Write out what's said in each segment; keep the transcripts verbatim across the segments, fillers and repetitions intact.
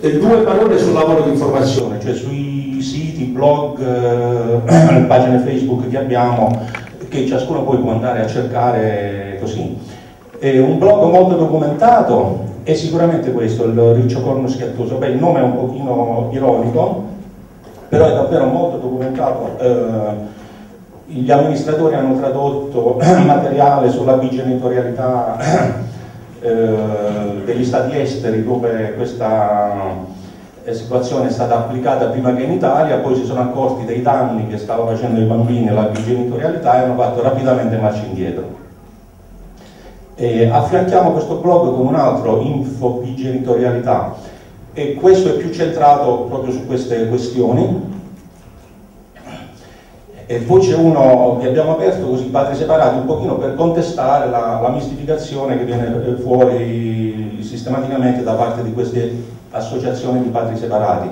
E due parole sul lavoro di informazione, cioè sui siti, blog, eh, pagine Facebook che abbiamo, che ciascuno poi può andare a cercare così. È un blog molto documentato, è sicuramente questo, il Riccio Corno Schiattoso. Beh, il nome è un pochino ironico, però è davvero molto documentato. Eh, gli amministratori hanno tradotto materiale sulla bigenitorialità eh, degli stati esteri dove questa situazione è stata applicata prima che in Italia, poi si sono accorti dei danni che stava facendo i bambini alla bigenitorialità e hanno fatto rapidamente marcia indietro. E affianchiamo questo blog con un altro, Info Bigenitorialità, e questo è più centrato proprio su queste questioni. E poi c'è uno che abbiamo aperto così, Padri Separati, un pochino per contestare la, la mistificazione che viene fuori sistematicamente da parte di queste associazioni di padri separati.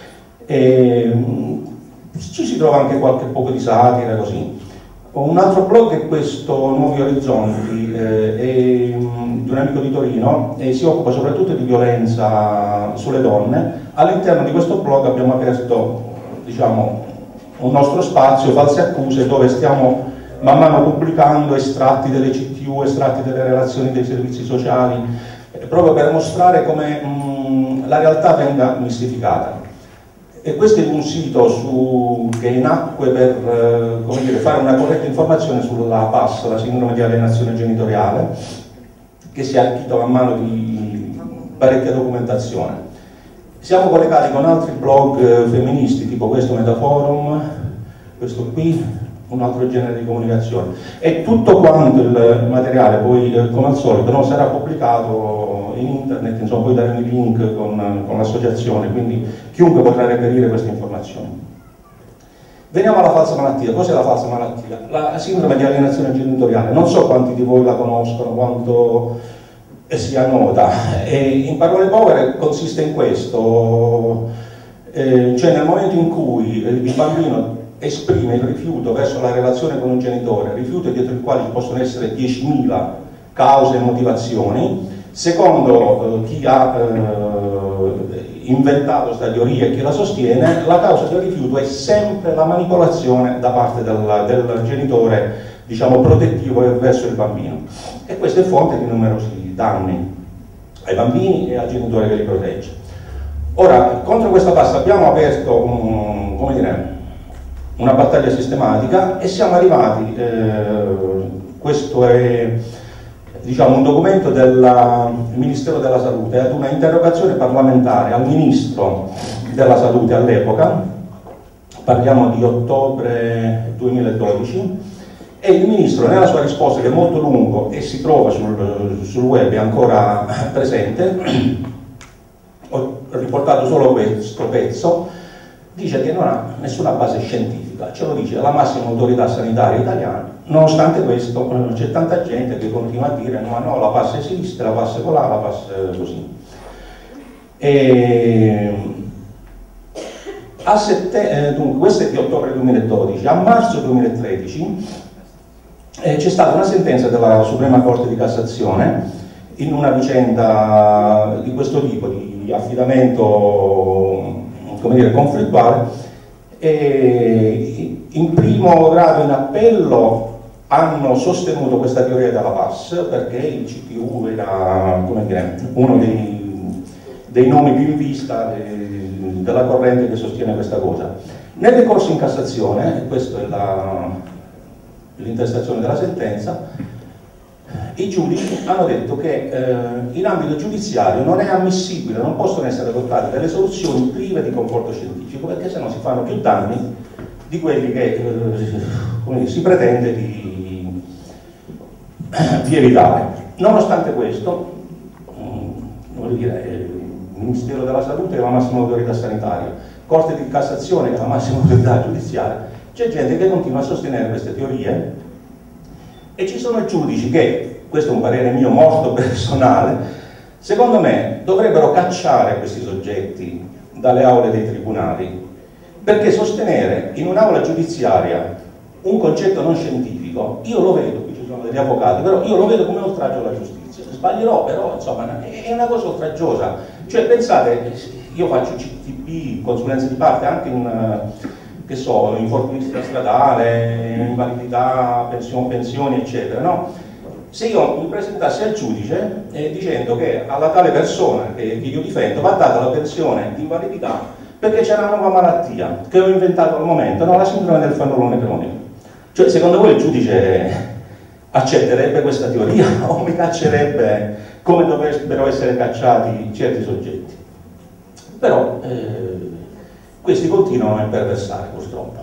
E, ci si trova anche qualche poco di satira così. Un altro blog è questo, Nuovi Orizzonti, eh, è di un amico di Torino e si occupa soprattutto di violenza sulle donne. All'interno di questo blog abbiamo aperto, diciamo, un nostro spazio, false accuse, dove stiamo man mano pubblicando estratti delle C T U, estratti delle relazioni dei servizi sociali, eh, proprio per mostrare come mh, la realtà venga mistificata. E questo è un sito su, che nacque per eh, come dire, fare una corretta informazione sulla P A S, la sindrome di alienazione genitoriale, che si è arricchito man mano di parecchia documentazione. Siamo collegati con altri blog eh, femministi, tipo questo Metaforum, questo qui, un altro genere di comunicazione. E tutto quanto il materiale, poi eh, come al solito, no, sarà pubblicato in internet, insomma poi daremo i link con, con l'associazione, quindi chiunque potrà reperire queste informazioni. Veniamo alla falsa malattia. Cos'è la falsa malattia? La sindrome di alienazione genitoriale. Non so quanti di voi la conoscono, quanto sia nota. E in parole povere consiste in questo, eh, cioè nel momento in cui il bambino esprime il rifiuto verso la relazione con un genitore, rifiuto dietro il quale ci possono essere diecimila cause e motivazioni. Secondo eh, chi ha eh, inventato questa teoria e chi la sostiene, la causa del rifiuto è sempre la manipolazione da parte del, del genitore, diciamo, protettivo verso il bambino. E questa è fonte di numerosi danni ai bambini e al genitore che li protegge. Ora, contro questa pasta abbiamo aperto un, come dire, una battaglia sistematica e siamo arrivati, eh, questo è, diciamo, un documento del Ministero della Salute, ad una interrogazione parlamentare al Ministro della Salute all'epoca, parliamo di ottobre duemiladodici, e il Ministro nella sua risposta, che è molto lungo e si trova sul, sul web, è ancora presente, ho riportato solo questo pezzo, dice che non ha nessuna base scientifica, ce lo dice la massima autorità sanitaria italiana. Nonostante questo c'è tanta gente che continua a dire no, no, la P A S esiste, la P A S colà, la P A S così. E a sette, eh, dunque, questo è di ottobre duemiladodici, a marzo duemilatredici eh, c'è stata una sentenza della Suprema Corte di Cassazione in una vicenda di questo tipo, di affidamento, come dire, conflittuale, e in primo grado in appello hanno sostenuto questa teoria della P A S perché il C T U era, come dire, uno dei, dei nomi più in vista de, della corrente che sostiene questa cosa. Nel ricorso in Cassazione, questa è l'intestazione della sentenza, i giudici hanno detto che eh, in ambito giudiziario non è ammissibile, non possono essere adottate delle soluzioni prive di conforto scientifico, perché sennò si fanno più danni di quelli che eh, come si pretende di, di evitare. Nonostante questo, mh, voglio dire, il Ministero della Salute è la massima autorità sanitaria, Corte di Cassazione che è la massima autorità giudiziaria, c'è gente che continua a sostenere queste teorie e ci sono giudici che, questo è un parere mio molto personale, secondo me dovrebbero cacciare questi soggetti dalle aule dei tribunali, perché sostenere in un'aula giudiziaria un concetto non scientifico, io lo vedo qui, ci sono degli avvocati, però io lo vedo come oltraggio alla giustizia. Sbaglierò, però insomma è una cosa oltraggiosa. Cioè pensate, io faccio C T P, consulenza di parte anche in, che so, infortunista stradale, invalidità, pensioni, pensioni eccetera, no? Se io mi presentassi al giudice eh, dicendo che alla tale persona che, che io difendo va data la pensione di invalidità perché c'è una nuova malattia che ho inventato al momento, no? La sindrome del fannullone cronico. Cioè, secondo voi il giudice accetterebbe questa teoria o mi caccerebbe come dovrebbero essere cacciati certi soggetti? Però eh, questi continuano a imperversare, purtroppo.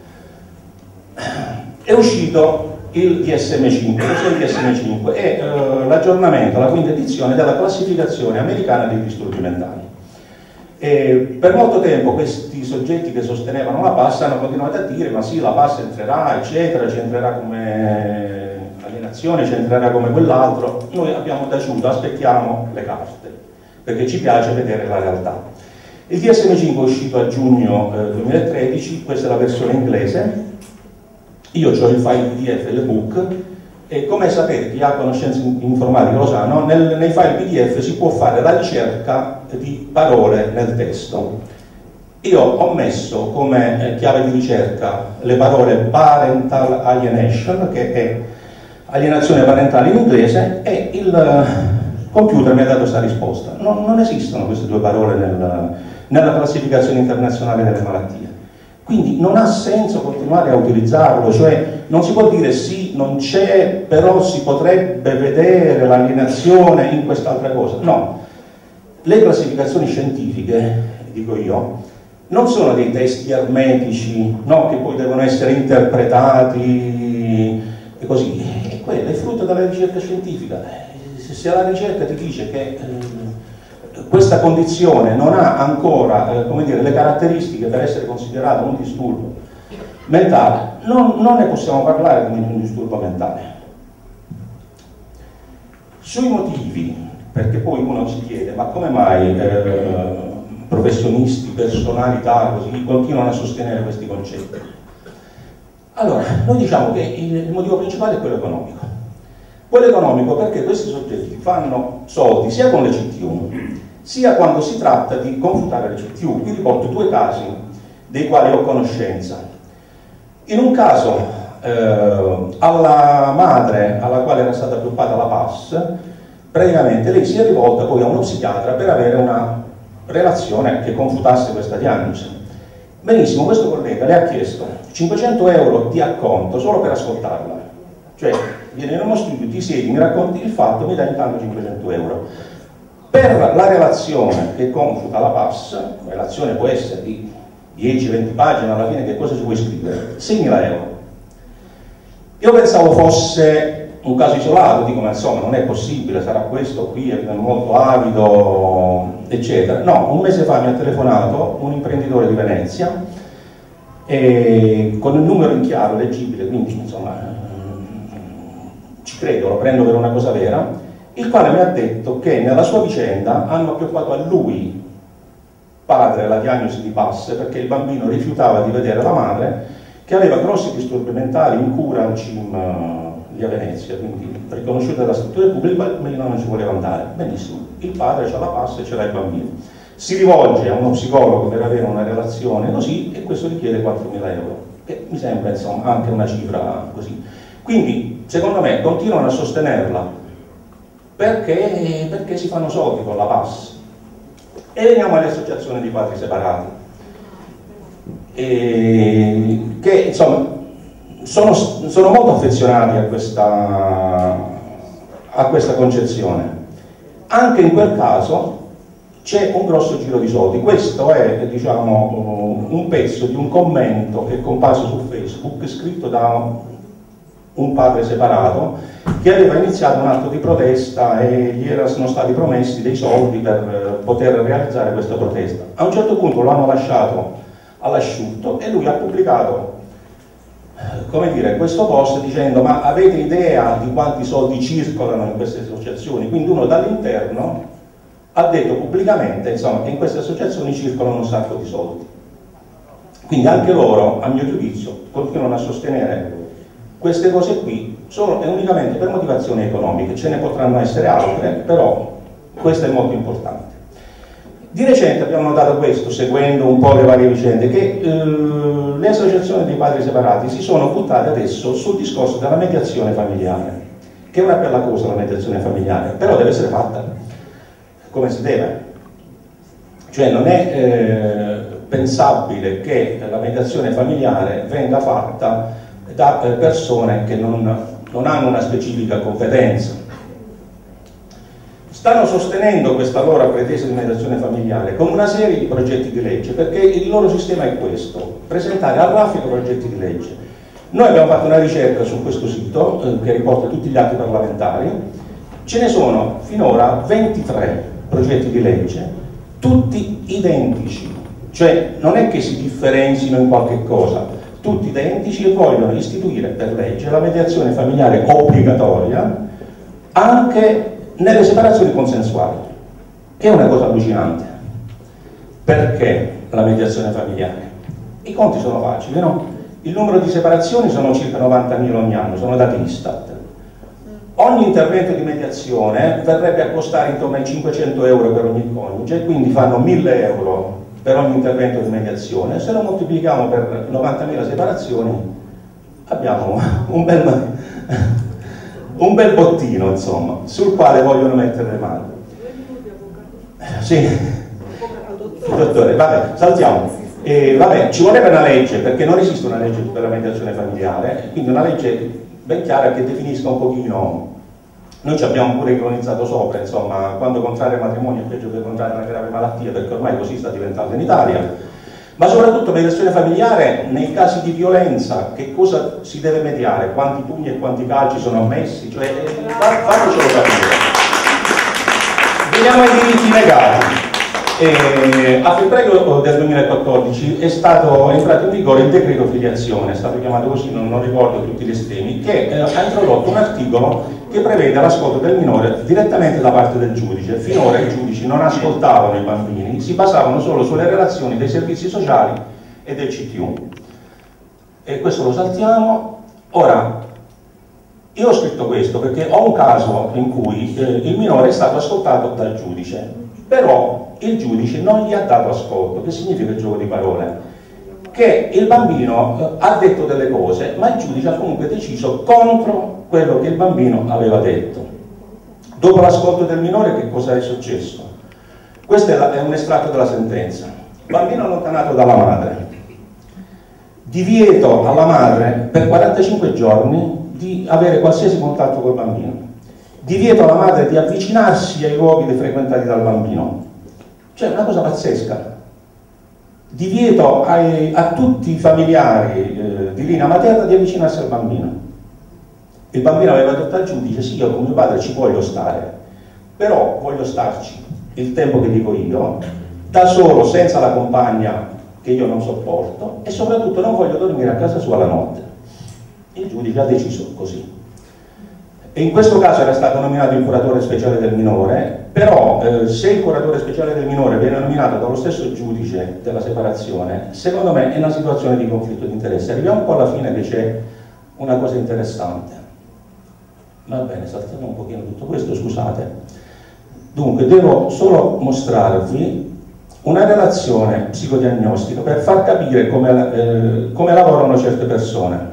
È uscito il D S M cinque, cos'è il D S M cinque? È eh, l'aggiornamento, la quinta edizione della classificazione americana dei disturbi mentali. E per molto tempo questi soggetti che sostenevano la P A S hanno continuato a dire ma sì, la P A S entrerà, eccetera, ci entrerà come alienazione, ci entrerà come quell'altro. Noi abbiamo taciuto, aspettiamo le carte, perché ci piace vedere la realtà. Il D S M cinque è uscito a giugno eh, duemilatredici, questa è la versione inglese. Io ho il file P D F e l'ebook e come sapete, chi ha conoscenze informatiche lo sa, no? Nel, nei file P D F si può fare la ricerca di parole nel testo. Io ho messo come chiave di ricerca le parole parental alienation, che è alienazione parentale in inglese, e il computer mi ha dato questa risposta. Non, non esistono queste due parole nel, nella classificazione internazionale delle malattie. Quindi non ha senso continuare a utilizzarlo, cioè non si può dire sì, non c'è, però si potrebbe vedere l'alienazione in quest'altra cosa. No, le classificazioni scientifiche, dico io, non sono dei testi ermetici, no, che poi devono essere interpretati e così. E quello è frutto della ricerca scientifica. Se la ricerca ti dice che eh, questa condizione non ha ancora eh, come dire, le caratteristiche per essere considerata un disturbo mentale, non, non ne possiamo parlare come di un disturbo mentale. Sui motivi, perché poi uno si chiede ma come mai eh, professionisti, personalità così continuano a sostenere questi concetti? Allora, noi diciamo che il, il motivo principale è quello economico. Quello economico perché questi soggetti fanno soldi sia con le C T U sia quando si tratta di confutare le C T U. Vi riporto due casi dei quali ho conoscenza. In un caso eh, alla madre alla quale era stata appioppata la P A S, praticamente lei si è rivolta poi a uno psichiatra per avere una relazione che confutasse questa diagnosi. Benissimo, questo collega le ha chiesto cinquecento euro di acconto solo per ascoltarla. Cioè, vieni in uno studio, ti siedi, mi racconti il fatto, mi dai intanto cinquecento euro. Per la relazione che confuta la P A S, la relazione può essere di dieci venti pagine, alla fine che cosa ci vuoi scrivere? seimila euro. Io pensavo fosse un caso isolato, dico ma insomma non è possibile, sarà questo qui, è molto avido, eccetera. No, un mese fa mi ha telefonato un imprenditore di Venezia, e con il numero in chiaro, leggibile, quindi insomma ci credo, lo prendo per una cosa vera, il quale mi ha detto che nella sua vicenda hanno appioppato a lui, padre, la diagnosi di P A S perché il bambino rifiutava di vedere la madre che aveva grossi disturbi mentali in cura al C I M di Venezia, quindi riconosciuta da strutture pubbliche, il bambino non ci voleva andare. Benissimo, il padre ha la P A S e ce l'ha il bambino. Si rivolge a uno psicologo per avere una relazione così e questo richiede quattromila euro, che mi sembra insomma anche una cifra così. Quindi, secondo me, continuano a sostenerla perché, perché si fanno soldi con la P A S. E veniamo alle associazioni di padri separati, e, che insomma sono, sono molto affezionati a questa, a questa concezione. Anche in quel caso c'è un grosso giro di soldi. Questo è, diciamo, un pezzo di un commento che è comparso su Facebook, scritto da un padre separato che aveva iniziato un atto di protesta e gli erano stati promessi dei soldi per poter realizzare questa protesta. A un certo punto lo hanno lasciato all'asciutto e lui ha pubblicato, come dire, questo post dicendo ma avete idea di quanti soldi circolano in queste associazioni? Quindi uno dall'interno ha detto pubblicamente insomma, che in queste associazioni circolano un sacco di soldi. Quindi anche loro, a mio giudizio, continuano a sostenere queste cose qui solo e unicamente per motivazioni economiche. Ce ne potranno essere altre, però questo è molto importante. Di recente abbiamo notato questo, seguendo un po' le varie vicende, che eh, le associazioni dei padri separati si sono buttate adesso sul discorso della mediazione familiare, che è una bella cosa la mediazione familiare, però deve essere fatta come si deve. Cioè non è eh, pensabile che la mediazione familiare venga fatta da eh, persone che non, non hanno una specifica competenza. Stanno sostenendo questa loro pretesa di mediazione familiare con una serie di progetti di legge, perché il loro sistema è questo: presentare al raffico progetti di legge. Noi abbiamo fatto una ricerca su questo sito eh, che riporta tutti gli atti parlamentari. Ce ne sono finora ventitré progetti di legge, tutti identici, cioè non è che si differenzino in qualche cosa, tutti identici, e vogliono istituire per legge la mediazione familiare obbligatoria anche nelle separazioni consensuali, che è una cosa allucinante. Perché la mediazione familiare? I conti sono facili, no? Il numero di separazioni sono circa novantamila ogni anno, sono dati Istat. Ogni intervento di mediazione verrebbe a costare intorno ai cinquecento euro per ogni coniuge, quindi fanno mille euro per ogni intervento di mediazione. Se lo moltiplichiamo per novantamila separazioni abbiamo un bel... un bel bottino, insomma, sul quale vogliono mettere le mani. Sì, dottore, vabbè, saltiamo. E, vabbè, ci vorrebbe una legge, perché non esiste una legge per la mediazione familiare, quindi una legge ben chiara che definisca un pochino. Noi ci abbiamo pure ironizzato sopra, insomma, quando contrarre matrimonio è peggio che contrarre una grave malattia, perché ormai così sta diventando in Italia. Ma soprattutto mediazione familiare nei casi di violenza, che cosa si deve mediare? Quanti pugni e quanti calci sono ammessi? Cioè, fatecelo capire. Veniamo ai diritti negati. E a febbraio del duemilaquattordici è stato entrato in vigore il decreto filiazione, è stato chiamato così, non, non ricordo tutti gli estremi, che eh, ha introdotto un articolo che prevede l'ascolto del minore direttamente da parte del giudice. Finora i giudici non ascoltavano i bambini, si basavano solo sulle relazioni dei servizi sociali e del C T U. E questo lo saltiamo. Ora, io ho scritto questo perché ho un caso in cui eh, il minore è stato ascoltato dal giudice, però il giudice non gli ha dato ascolto. Che significa il gioco di parole? Che il bambino eh, ha detto delle cose, ma il giudice ha comunque deciso contro quello che il bambino aveva detto. Dopo l'ascolto del minore, che cosa è successo? Questo è, la, è un estratto della sentenza. Bambino allontanato dalla madre, divieto alla madre per quarantacinque giorni di avere qualsiasi contatto col bambino, divieto alla madre di avvicinarsi ai luoghi frequentati dal bambino. Cioè, una cosa pazzesca. Divieto ai, a tutti i familiari eh, di linea materna di avvicinarsi al bambino. Il bambino aveva detto al giudice: sì, io con mio padre ci voglio stare, però voglio starci il tempo che dico io, da solo, senza la compagna che io non sopporto, e soprattutto non voglio dormire a casa sua la notte. Il giudice ha deciso così. E in questo caso era stato nominato il curatore speciale del minore, però eh, se il curatore speciale del minore viene nominato dallo stesso giudice della separazione, secondo me è una situazione di conflitto di interesse. Arriviamo un po' alla fine, che c'è una cosa interessante. Va bene, saltiamo un pochino tutto questo, scusate. Dunque, devo solo mostrarvi una relazione psicodiagnostica per far capire come, eh, come lavorano certe persone.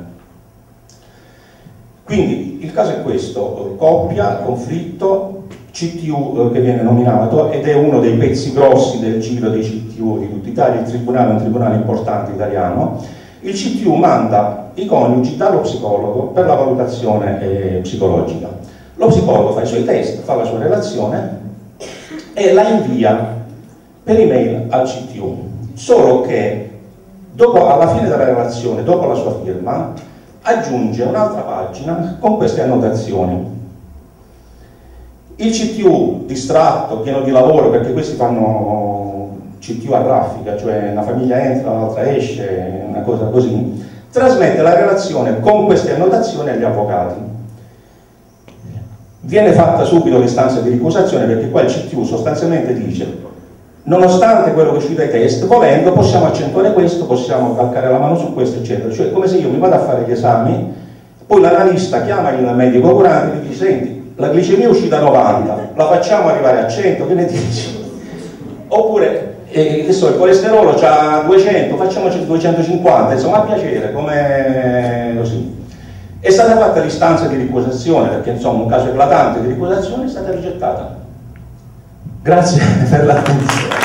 Quindi il caso è questo: coppia, conflitto, C T U eh, che viene nominato, ed è uno dei pezzi grossi del giro dei C T U di tutta Italia. Il tribunale è un tribunale importante italiano. Il C T U manda i coniugi dallo psicologo per la valutazione eh, psicologica. Lo psicologo fa i suoi test, fa la sua relazione e la invia per email al C T U. Solo che dopo, alla fine della relazione, dopo la sua firma, aggiunge un'altra pagina con queste annotazioni. Il C T U, distratto, pieno di lavoro, perché questi fanno C T U a raffica, cioè una famiglia entra, l'altra esce, una cosa così, trasmette la relazione con queste annotazioni agli avvocati. Viene fatta subito l'istanza di ricusazione, perché qua il C T U sostanzialmente dice: nonostante quello che è uscito dai test, volendo possiamo accentuare questo, possiamo calcare la mano su questo, eccetera. Cioè, come se io mi vado a fare gli esami Poi l'analista chiama il medico curante e gli dice: senti, la glicemia è uscita a novanta, la facciamo arrivare a cento, che ne dici? Oppure, eh, che so, il colesterolo c'ha duecento, facciamoci duecentocinquanta, insomma, a piacere, come così. È stata fatta l'istanza di ricusazione, perché insomma un caso eclatante di ricusazione è stata rigettata. Grazie per l'attenzione.